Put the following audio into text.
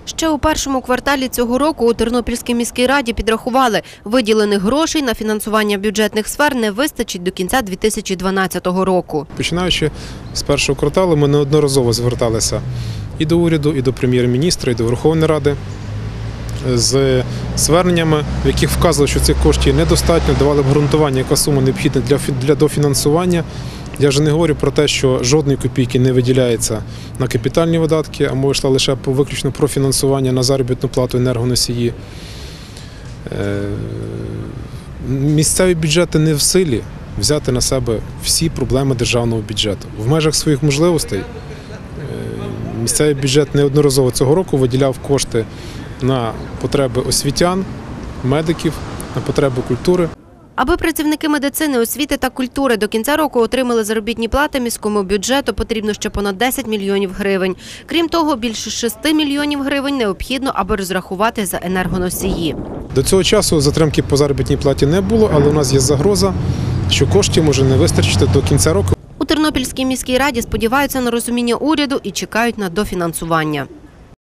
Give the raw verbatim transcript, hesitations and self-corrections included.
Ще у першому кварталі цього року у Тернопільській міській раді підрахували, виділених грошей на фінансування бюджетних сфер не вистачить до кінця дві тисячі дванадцятого року. Починаючи з першого кварталу, ми неодноразово зверталися і до уряду, і до прем'єр-міністра, і до Верховної Ради з зверненнями, в яких вказували, що цих коштів недостатньо, давали обґрунтування, яка сума необхідна для, для дофінансування. Я вже не говорю про те, що жодної копійки не виділяється на капітальні видатки, а мова йшла лише виключно про фінансування на заробітну плату енергоносії. Місцеві бюджети не в силі взяти на себе всі проблеми державного бюджету. В межах своїх можливостей місцевий бюджет неодноразово цього року виділяв кошти на потреби освітян, медиків, на потреби культури. Аби працівники медицини, освіти та культури до кінця року отримали заробітні плати міському бюджету, потрібно ще понад десять мільйонів гривень. Крім того, більше шести мільйонів гривень необхідно, аби розрахувати за енергоносії. До цього часу затримки по заробітній платі не було, але у нас є загроза, що коштів може не вистачити до кінця року. У Тернопільській міській раді сподіваються на розуміння уряду і чекають на дофінансування.